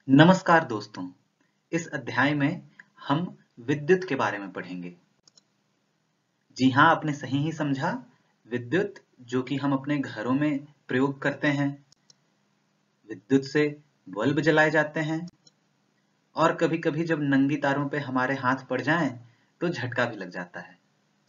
नमस्कार दोस्तों। इस अध्याय में हम विद्युत के बारे में पढ़ेंगे। जी हाँ, आपने सही ही समझा। विद्युत जो कि हम अपने घरों में प्रयोग करते हैं। विद्युत से बल्ब जलाए जाते हैं और कभी-कभी जब नंगी तारों पे हमारे हाथ पड़ जाएं तो झटका भी लग जाता है।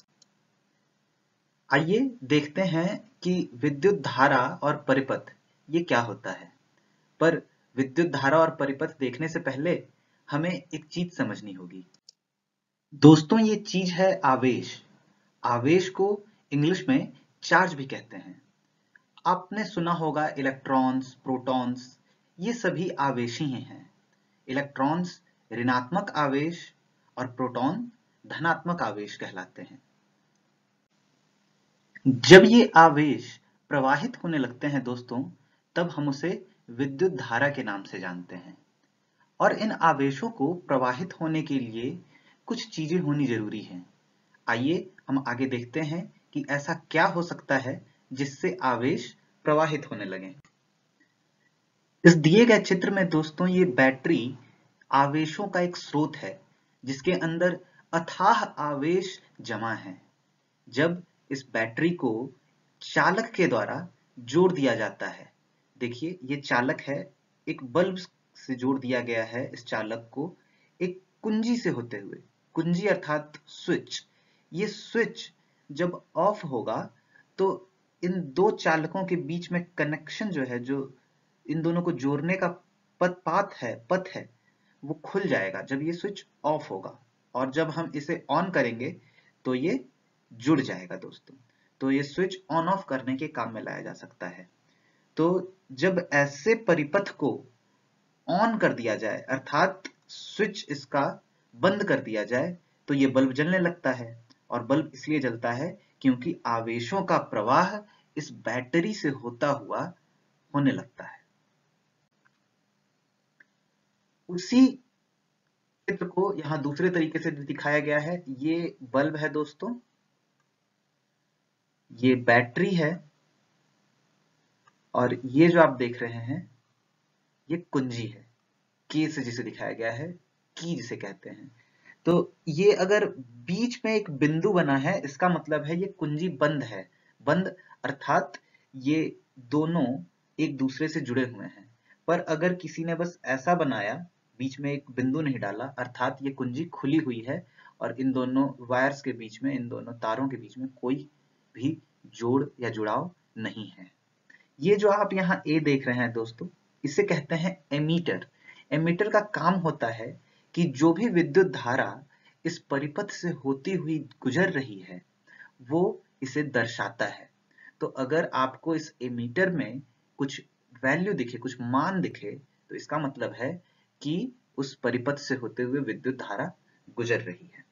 आइए देखते हैं कि विद्युत धारा और परिपथ ये क्या होता है। पर विद्युत धारा और परिपथ देखने से पहले हमें एक चीज समझनी होगी। दोस्तों, ये चीज है आवेश। आवेश को इंग्लिश में चार्ज भी कहते हैं। आपने सुना होगा इलेक्ट्रॉन्स, प्रोटॉन्स, ये सभी आवेशी ही हैं। इलेक्ट्रॉन्स ऋणात्मक आवेश और प्रोटॉन धनात्मक आवेश कहलाते हैं। जब ये आवेश प्रवाहित होने लगते हैं दोस्तों, तब हम उसे विद्युत धारा के नाम से जानते हैं। और इन आवेशों को प्रवाहित होने के लिए कुछ चीजें होनी जरूरी हैं। आइए हम आगे देखते हैं कि ऐसा क्या हो सकता है जिससे आवेश प्रवाहित होने लगे। इस दिए गए चित्र में दोस्तों ये बैटरी आवेशों का एक स्रोत है जिसके अंदर अथाह आवेश जमा है। जब इस बैटरी को चालक के द्वारा जोड़ दिया जाता है, देखिए ये चालक है, एक बल्ब से जोड़ दिया गया है इस चालक को एक कुंजी से होते हुए। कुंजी अर्थात स्विच। ये स्विच जब ऑफ होगा तो इन दो चालकों के बीच में कनेक्शन जो है, जो इन दोनों को जोड़ने का पथ है, वो खुल जाएगा जब ये स्विच ऑफ होगा। और जब हम इसे ऑन करेंगे तो ये जुड़ जाएगा दोस्तों। तो ये स्विच ऑन ऑफ करने के काम में लाया जा सकता है। तो जब ऐसे परिपथ को ऑन कर दिया जाए अर्थात स्विच इसका बंद कर दिया जाए तो ये बल्ब जलने लगता है। और बल्ब इसलिए जलता है क्योंकि आवेशों का प्रवाह इस बैटरी से होता हुआ होने लगता है। उसी चित्र को यहाँ दूसरे तरीके से दिखाया गया है। ये बल्ब है दोस्तों, ये बैटरी है और ये जो आप देख रहे हैं ये कुंजी है। की से जिसे दिखाया गया है, की जिसे कहते हैं। तो ये अगर बीच में एक बिंदु बना है, इसका मतलब है ये कुंजी बंद है। बंद अर्थात ये दोनों एक दूसरे से जुड़े हुए हैं। पर अगर किसी ने बस ऐसा बनाया, बीच में एक बिंदु नहीं डाला, अर्थात ये कुंजी खुली हुई है और इन दोनों वायर्स के बीच में, इन दोनों तारों के बीच में कोई भी जोड़ या जुड़ाव नहीं है। ये जो आप यहाँ ए देख रहे हैं दोस्तों, इसे कहते हैं एमीटर। एमीटर का काम होता है कि जो भी विद्युत धारा इस परिपथ से होती हुई गुजर रही है वो इसे दर्शाता है। तो अगर आपको इस एमीटर में कुछ वैल्यू दिखे, कुछ मान दिखे, तो इसका मतलब है कि उस परिपथ से होते हुए विद्युत धारा गुजर रही है।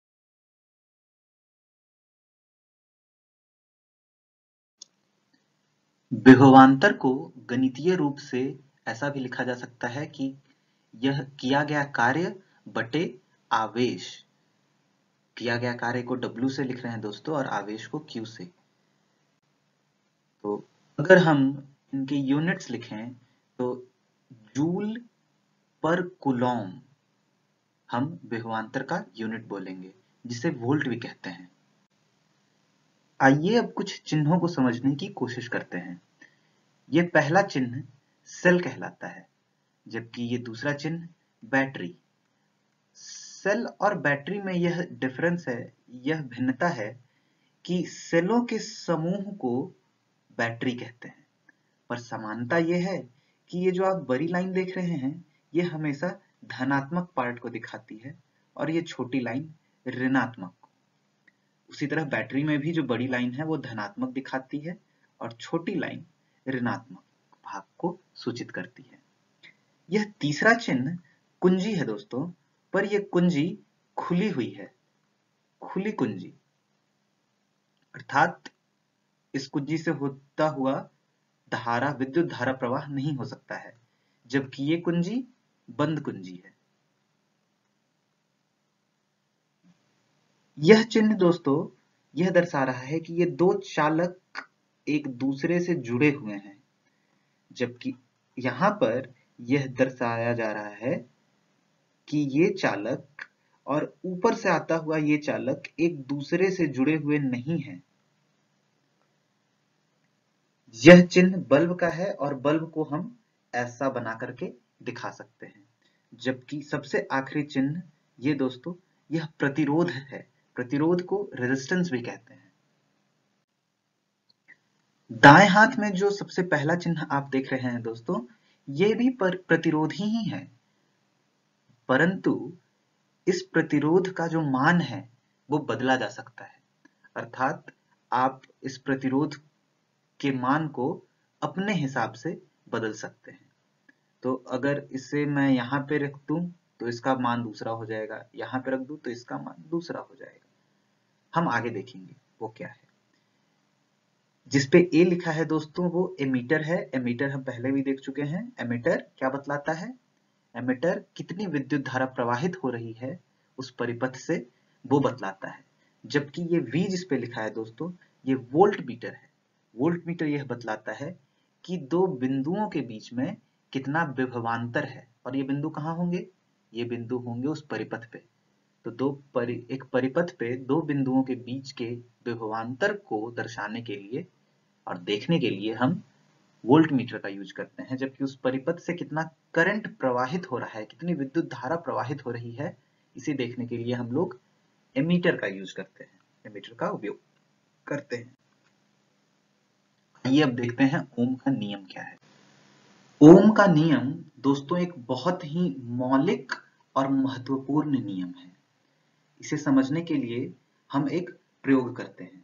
विभवांतर को गणितीय रूप से ऐसा भी लिखा जा सकता है कि यह किया गया कार्य बटे आवेश। किया गया कार्य को W से लिख रहे हैं दोस्तों और आवेश को Q से। तो अगर हम इनके यूनिट्स लिखें तो जूल पर कूलॉम हम विभवांतर का यूनिट बोलेंगे, जिसे वोल्ट भी कहते हैं। आइए अब कुछ चिन्हों को समझने की कोशिश करते हैं। ये पहला चिन्ह सेल कहलाता है, जबकि ये दूसरा चिन्ह बैटरी। सेल और बैटरी में यह डिफरेंस है, यह भिन्नता है कि सेलों के समूह को बैटरी कहते हैं। पर समानता यह है कि ये जो आप बड़ी लाइन देख रहे हैं ये हमेशा धनात्मक पार्ट को दिखाती है और ये छोटी लाइन ऋणात्मक। उसी तरह बैटरी में भी जो बड़ी लाइन है वो धनात्मक दिखाती है और छोटी लाइन ऋणात्मक भाग को सूचित करती है। यह तीसरा चिन्ह कुंजी है दोस्तों, पर यह कुंजी खुली हुई है, खुली कुंजी, अर्थात इस कुंजी से होता हुआ धारा, विद्युत धारा प्रवाह नहीं हो सकता है, जबकि ये कुंजी बंद कुंजी है। यह चिन्ह दोस्तों यह दर्शा रहा है कि ये दो चालक एक दूसरे से जुड़े हुए हैं, जबकि यहाँ पर यह दर्शाया जा रहा है कि ये चालक और ऊपर से आता हुआ ये चालक एक दूसरे से जुड़े हुए नहीं हैं। यह चिन्ह बल्ब का है और बल्ब को हम ऐसा बना करके दिखा सकते हैं। जबकि सबसे आखिरी चिन्ह ये दोस्तों, यह प्रतिरोध है। प्रतिरोध को रेजिस्टेंस भी कहते हैं। दाएं हाथ में जो सबसे पहला चिन्ह आप देख रहे हैं दोस्तों, ये भी प्रतिरोध ही है, परंतु इस प्रतिरोध का जो मान है वो बदला जा सकता है। अर्थात आप इस प्रतिरोध के मान को अपने हिसाब से बदल सकते हैं। तो अगर इसे मैं यहाँ पे रख दूं तो इसका मान दूसरा हो जाएगा, यहाँ पे रख दूं तो इसका मान दूसरा हो जाएगा। हम आगे देखेंगे वो क्या है। जिसपे ए लिखा है दोस्तों वो एमीटर है। एमीटर हम पहले भी देख चुके हैं। एमीटर क्या बतलाता है? एमीटर कितनी विद्युत धारा प्रवाहित हो रही है उस परिपथ से वो बतलाता है। जबकि ये V जिस पे लिखा है दोस्तों, ये वोल्ट मीटर है। वोल्ट मीटर यह बतलाता है कि दो बिंदुओं के बीच में कितना विभवांतर है। और ये बिंदु कहाँ होंगे? ये बिंदु होंगे उस परिपथ पे। तो एक परिपथ पे दो बिंदुओं के बीच के विभवांतर को दर्शाने के लिए और देखने के लिए हम वोल्ट मीटर का यूज करते हैं। जबकि उस परिपथ से कितना करंट प्रवाहित हो रहा है, कितनी विद्युत धारा प्रवाहित हो रही है, इसे देखने के लिए हम लोग एमीटर का यूज करते हैं, एमीटर का उपयोग करते हैं। आइए अब देखते हैं ओम का नियम क्या है। ओम का नियम दोस्तों एक बहुत ही मौलिक और महत्वपूर्ण नियम है। इसे समझने के लिए हम एक प्रयोग करते हैं।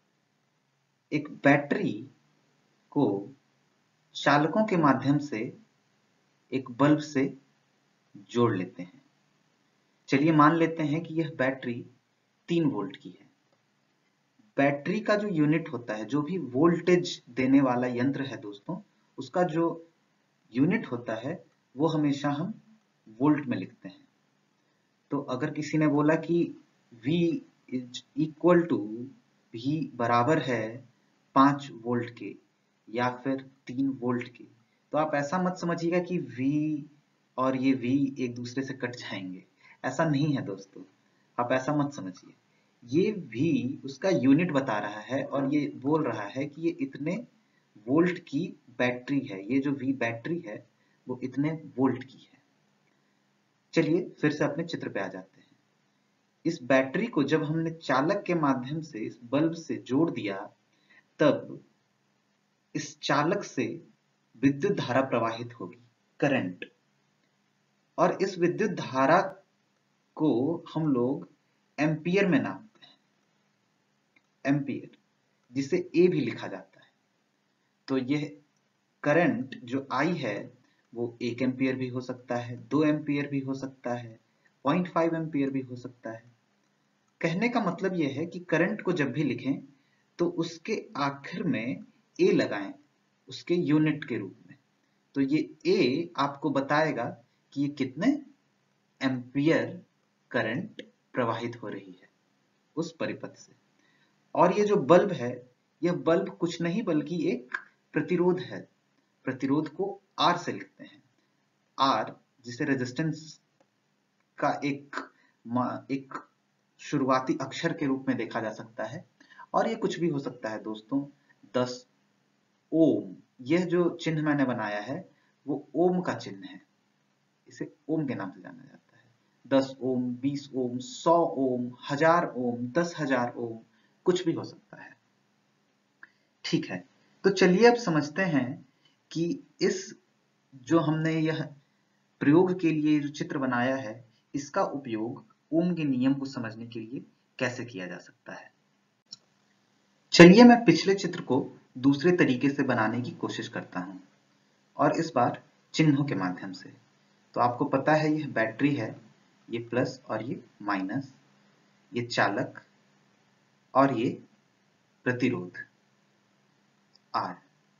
एक बैटरी को चालकों के माध्यम से एक बल्ब से जोड़ लेते हैं। चलिए मान लेते हैं कि यह बैटरी 3 वोल्ट की है। बैटरी का जो यूनिट होता है, जो भी वोल्टेज देने वाला यंत्र है दोस्तों, उसका जो यूनिट होता है वो हमेशा हम वोल्ट में लिखते हैं। तो अगर किसी ने बोला कि V is equal to V बराबर है 5 वोल्ट के या फिर 3 वोल्ट के, तो आप ऐसा मत समझिएगा कि V और ये V एक दूसरे से कट जाएंगे। ऐसा नहीं है दोस्तों, आप ऐसा मत समझिए। ये V उसका यूनिट बता रहा है और ये बोल रहा है कि ये इतने वोल्ट की बैटरी है। ये जो V बैटरी है वो इतने वोल्ट की है। चलिए फिर से अपने चित्र पे आ जाते हैं। इस बैटरी को जब हमने चालक के माध्यम से इस बल्ब से जोड़ दिया, तब इस चालक से विद्युत धारा प्रवाहित होगी, करंट। और इस विद्युत धारा को हम लोग एम्पियर में नापते हैं, एम्पियर, जिसे ए भी लिखा जाता है। तो यह करंट जो आई है वो 1 एम्पियर भी हो सकता है, 2 एम्पियर भी हो सकता है, 0.5 एम्पियर भी हो सकता है। कहने का मतलब यह है कि करंट को जब भी लिखें तो उसके आखिर में ए लगाएं, उसके यूनिट के रूप में। तो ये ए आपको बताएगा कि ये कितने एम्पियर करंट प्रवाहित हो रही है उस परिपथ से। और ये जो बल्ब है, यह बल्ब कुछ नहीं बल्कि एक प्रतिरोध है। प्रतिरोध को R से लिखते हैं। R जिसे रेजिस्टेंस का एक शुरुआती अक्षर के रूप में देखा जा सकता है। और ये कुछ भी हो सकता है दोस्तों। 10 ओम, यह जो चिन्ह मैंने बनाया है वो ओम का चिन्ह है। इसे ओम के नाम से जाना जाता है। 10 ओम, 20 ओम, 100 ओम, 1000 ओम, 10,000 ओम, कुछ भी हो सकता है। ठीक है, तो चलिए अब समझते हैं कि इस जो हमने यह प्रयोग के लिए जो चित्र बनाया है, इसका उपयोग ओम के नियम को समझने के लिए कैसे किया जा सकता है। चलिए मैं पिछले चित्र को दूसरे तरीके से बनाने की कोशिश करता हूं, और इस बार चिन्हों के माध्यम से। तो आपको पता है यह बैटरी है, ये प्लस और ये माइनस, ये चालक और ये प्रतिरोध R।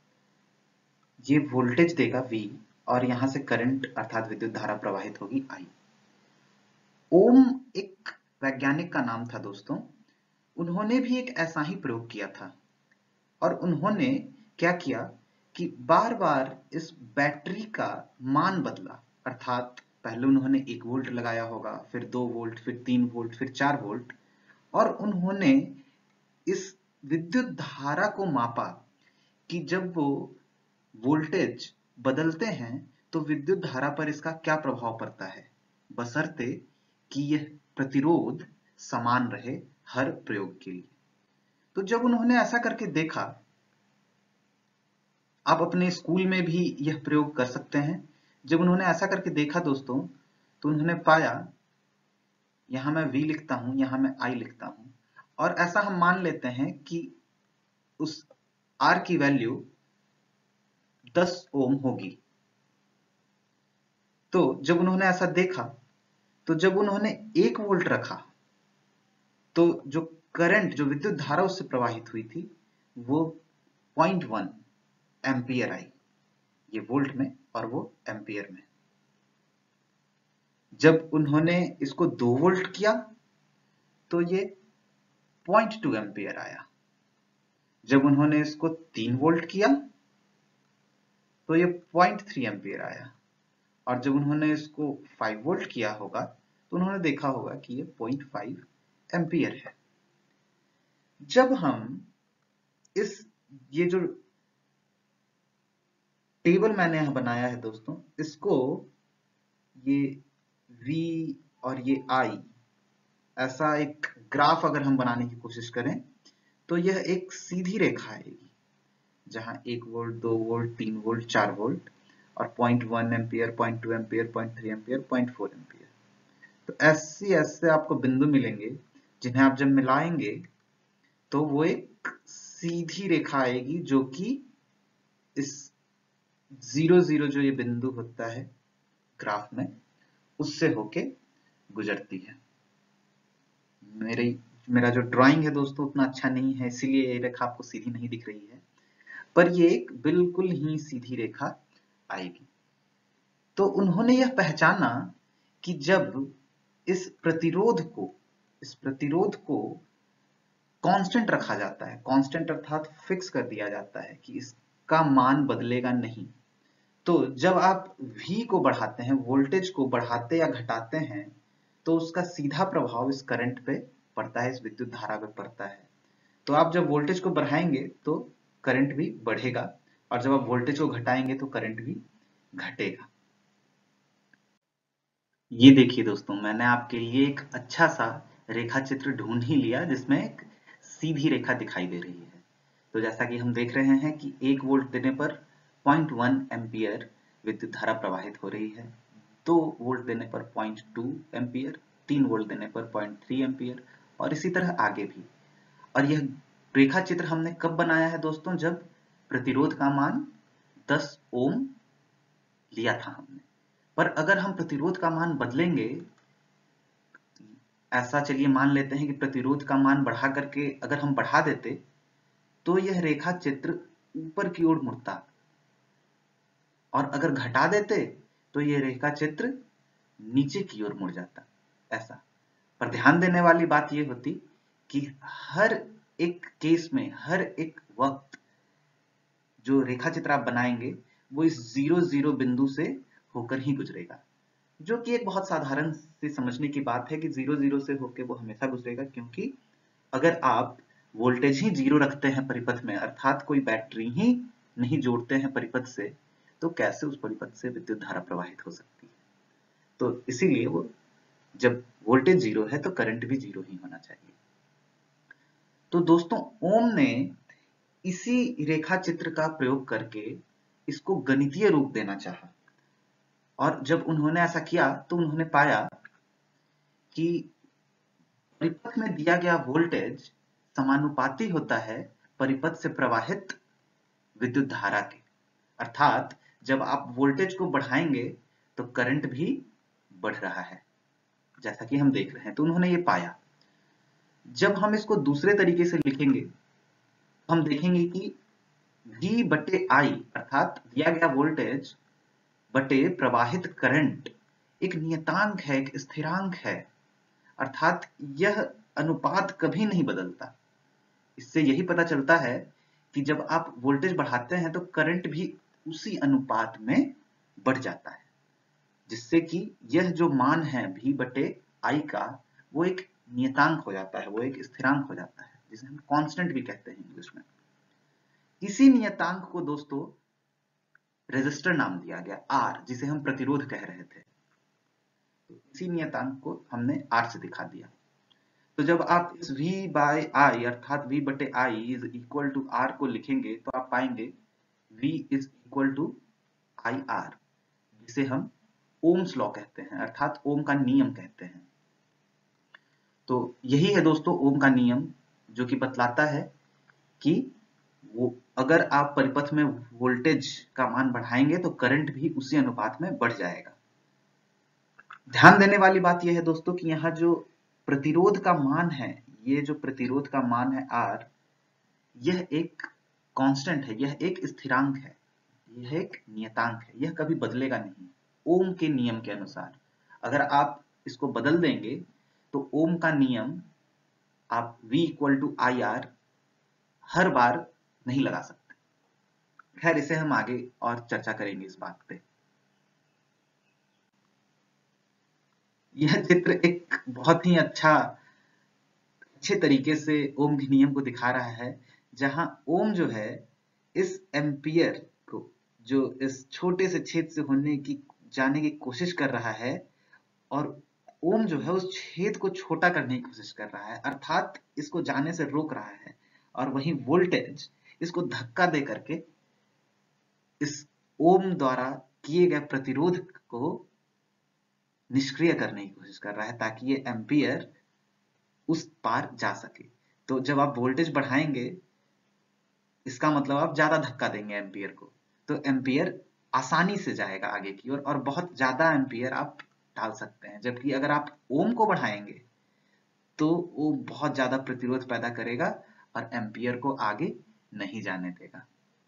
ये वोल्टेज देगा V और यहां से करंट अर्थात विद्युत धारा प्रवाहित होगी I। ओम एक वैज्ञानिक का नाम था दोस्तों। उन्होंने भी एक ऐसा ही प्रयोग किया था। और उन्होंने क्या किया कि बार बार इस बैटरी का मान बदला, अर्थात पहले उन्होंने 1 वोल्ट लगाया होगा, फिर 2 वोल्ट, फिर 3 वोल्ट, फिर 4 वोल्ट, और उन्होंने इस विद्युत धारा को मापा कि जब वो वोल्टेज बदलते हैं तो विद्युत धारा पर इसका क्या प्रभाव पड़ता है, बशर्ते कि यह प्रतिरोध समान रहे हर प्रयोग के लिए। तो जब उन्होंने ऐसा करके देखा, आप अपने स्कूल में भी यह प्रयोग कर सकते हैं। जब उन्होंने ऐसा करके देखा दोस्तों, तो उन्होंने पाया, यहां मैं V लिखता हूं, यहां मैं I लिखता हूं, और ऐसा हम मान लेते हैं कि उस R की वैल्यू 10 ओम होगी। तो जब उन्होंने ऐसा देखा, तो जब उन्होंने 1 वोल्ट रखा, तो जो करंट, जो विद्युत धारा उससे प्रवाहित हुई थी, वो 0.1 एम्पियर आई, ये वोल्ट में और वो एम्पियर में। जब उन्होंने इसको 2 वोल्ट किया तो ये 0.2 एम्पियर आया। जब उन्होंने इसको 3 वोल्ट किया तो ये 0.3 एम्पियर आया, और जब उन्होंने इसको 5 वोल्ट किया होगा तो उन्होंने देखा होगा कि ये 0.5 एम्पियर है। जब हम ये जो टेबल मैंने यहां बनाया है दोस्तों, इसको ये V और ये I, ऐसा एक ग्राफ अगर हम बनाने की कोशिश करें तो यह एक सीधी रेखा आएगी, जहां 1 वोल्ट, 2 वोल्ट, 3 वोल्ट, 4 वोल्ट, और 0.1 एम्पियर, 0.2 एम्पियर, 0.3 एम्पियर, 0.4 एम्पियर। तो ऐसे आपको बिंदु मिलेंगे, जिन्हें आप जब मिलाएंगे तो वो एक सीधी रेखा आएगी, जो कि इस 0 जो ये बिंदु होता है ग्राफ में, उससे होके गुजरती है। मेरा जो ड्राइंग है दोस्तों उतना अच्छा नहीं है, इसीलिए ये रेखा आपको सीधी नहीं दिख रही है, पर ये एक बिल्कुल ही सीधी रेखा आएगी। तो उन्होंने यह पहचाना कि जब इस प्रतिरोध को कांस्टेंट रखा जाता है, कांस्टेंट अर्थात फिक्स कर दिया जाता है कि इसका मान बदलेगा नहीं, तो जब आप V को बढ़ाते हैं, वोल्टेज को बढ़ाते या घटाते हैं, तो उसका सीधा प्रभाव इस करंट पे पड़ता है, इस विद्युत धारा पे पड़ता है। तो आप जब वोल्टेज को बढ़ाएंगे तो करंट भी बढ़ेगा, और जब आप वोल्टेज को घटाएंगे तो करंट भी घटेगा। ये देखिए दोस्तों, मैंने आपके लिए एक अच्छा सा रेखा चित्र ढूंढ ही लिया, जिसमें एक सीधी रेखा दिखाई दे रही है। तो जैसा कि हम देख रहे हैं कि 1 वोल्ट देने पर 0.1 एम्पियर विद्युत धारा प्रवाहित हो रही है, 2 वोल्ट देने पर 0.2 एम्पियर, 3 वोल्ट देने पर 0.3 एम्पियर, और इसी तरह आगे भी। और यह रेखा चित्र हमने कब बनाया है दोस्तों? जब प्रतिरोध का मान 10 ओम लिया था हमने। पर अगर हम प्रतिरोध का मान बदलेंगे, ऐसा चलिए मान लेते हैं कि प्रतिरोध का मान बढ़ा करके अगर हम बढ़ा देते, तो यह रेखा चित्र ऊपर की ओर मुड़ता, और अगर घटा देते तो यह रेखा चित्र नीचे की ओर मुड़ जाता, ऐसा। पर ध्यान देने वाली बात यह होती कि हर एक केस में, हर एक वक्त जो रेखा चित्र आप बनाएंगे वो इस 0 बिंदु से होकर ही गुजरेगा, जो कि एक बहुत साधारण से समझने की बात है कि 0 से होकर वो हमेशा गुजरेगा, क्योंकि अगर आप वोल्टेज ही 0 रखते हैं परिपथ में, अर्थात कोई बैटरी ही नहीं जोड़ते हैं परिपथ से, तो कैसे उस परिपथ से विद्युत धारा प्रवाहित हो सकती है। तो इसीलिए वो जब वोल्टेज 0 है तो करंट भी 0 ही होना चाहिए। तो दोस्तों, ओम ने इसी रेखा चित्र का प्रयोग करके इसको गणितीय रूप देना चाहा, और जब उन्होंने ऐसा किया तो उन्होंने पाया कि परिपथ में दिया गया वोल्टेज समानुपाती होता है परिपथ से प्रवाहित विद्युत धारा के, अर्थात जब आप वोल्टेज को बढ़ाएंगे तो करंट भी बढ़ रहा है, जैसा कि हम देख रहे हैं। तो उन्होंने ये पाया। जब हम इसको दूसरे तरीके से लिखेंगे, हम देखेंगे कि V बटे I, अर्थात दिया गया वोल्टेज बटे प्रवाहित करंट एक नियतांक है, एक स्थिरांक है, अर्थात यह अनुपात कभी नहीं बदलता। इससे यही पता चलता है कि जब आप वोल्टेज बढ़ाते हैं तो करंट भी उसी अनुपात में बढ़ जाता है, जिससे कि यह जो मान है V बटे I का वो एक नियतांक हो जाता है, वो एक स्थिरांक हो जाता है, जिसे हम कांस्टेंट भी कहते हैं इंग्लिश में। इसी नियतांक को दोस्तों रेजिस्टर नाम दिया गया, R, जिसे हम प्रतिरोध कह रहे थे। तो इसी नियतांक को हमने R से दिखा दिया। तो जब आप इस V बाय I अर्थात V बटे I is equal to R को लिखेंगे तो आप पाएंगे V is equal to IR, जिसे हम ओम्स लॉ कहते हैं, अर्थात ओम का नियम कहते हैं। तो यही है दोस्तों ओम का नियम, जो कि बतलाता है कि वो अगर आप परिपथ में वोल्टेज का मान बढ़ाएंगे तो करंट भी उसी अनुपात में बढ़ जाएगा। ध्यान देने वाली बात यह है दोस्तों कि यहाँ जो प्रतिरोध का मान है, ये जो प्रतिरोध का मान है R, यह एक कांस्टेंट है, यह एक स्थिरांक है, यह एक नियतांक है, यह कभी बदलेगा नहीं। ओम के नियम के अनुसार अगर आप इसको बदल देंगे तो ओम का नियम आप V इक्वल टू IR हर बार नहीं लगा सकते। खैर, इसे हम आगे और चर्चा करेंगे इस बात पे। यह चित्र एक बहुत ही अच्छे तरीके से ओम के नियम को दिखा रहा है, जहां ओम जो है इस एम्पियर को, जो इस छोटे से छेद से जाने की कोशिश कर रहा है, और ओम जो है उस छेद को छोटा करने की कोशिश कर रहा है, अर्थात इसको जाने से रोक रहा है, और वहीं वोल्टेज इसको धक्का दे करके इस ओम द्वारा किए गए प्रतिरोध को निष्क्रिय करने की कोशिश कर रहा है, ताकि ये एम्पियर उस पार जा सके। तो जब आप वोल्टेज बढ़ाएंगे, इसका मतलब आप ज्यादा धक्का देंगे एम्पियर को, तो एम्पियर आसानी से जाएगा आगे की ओर, और बहुत ज्यादा एम्पियर आप डाल सकते हैं। जबकि अगर आप ओम को बढ़ाएंगे तो वो बहुत ज्यादा प्रतिरोध पैदा करेगा और एम्पियर को आगे नहीं जाने देगा।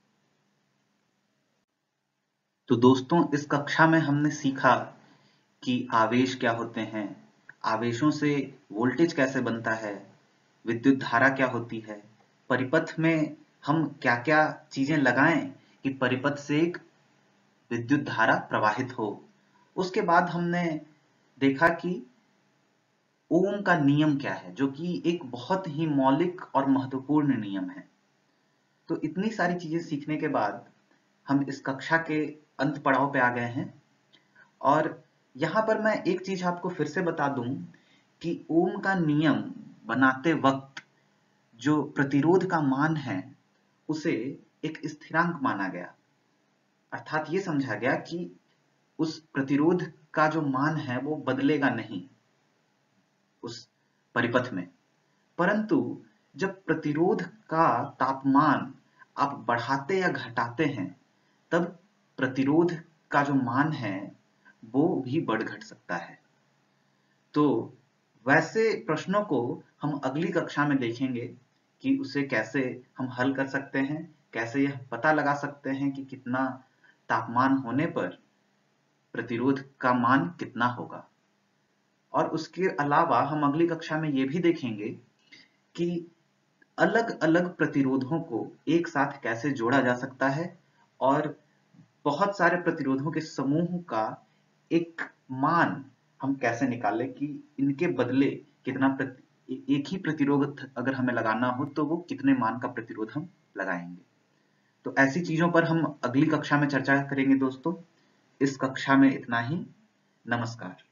तो दोस्तों, इस कक्षा में हमने सीखा कि आवेश क्या होते हैं, आवेशों से वोल्टेज कैसे बनता है, विद्युत धारा क्या होती है, परिपथ में हम क्या क्या चीजें लगाएं कि परिपथ से एक विद्युत धारा प्रवाहित हो। उसके बाद हमने देखा कि ओम का नियम क्या है, जो कि एक बहुत ही मौलिक और महत्वपूर्ण नियम है। तो इतनी सारी चीजें सीखने के बाद हम इस कक्षा के अंत पड़ाव पे आ गए हैं, और यहाँ पर मैं एक चीज आपको फिर से बता दूं कि ओम का नियम बनाते वक्त जो प्रतिरोध का मान है उसे एक स्थिरांक माना गया, अर्थात ये समझा गया कि उस प्रतिरोध का जो मान है वो बदलेगा नहीं उस परिपथ में। परंतु जब प्रतिरोध का तापमान आप बढ़ाते या घटाते हैं, तब प्रतिरोध का जो मान है वो भी बढ़ घट सकता है। तो वैसे प्रश्नों को हम अगली कक्षा में देखेंगे कि उसे कैसे हम हल कर सकते हैं, कैसे यह पता लगा सकते हैं कि कितना तापमान होने पर प्रतिरोध का मान कितना होगा। और उसके अलावा हम अगली कक्षा में ये भी देखेंगे कि अलग-अलग प्रतिरोधों को एक साथ कैसे जोड़ा जा सकता है, और बहुत सारे प्रतिरोधों के समूह का एक मान हम कैसे निकालें कि इनके बदले एक ही प्रतिरोध अगर हमें लगाना हो तो वो कितने मान का प्रतिरोध हम लगाएंगे। तो ऐसी चीजों पर हम अगली कक्षा में चर्चा करेंगे दोस्तों। इस कक्षा में इतना ही। नमस्कार।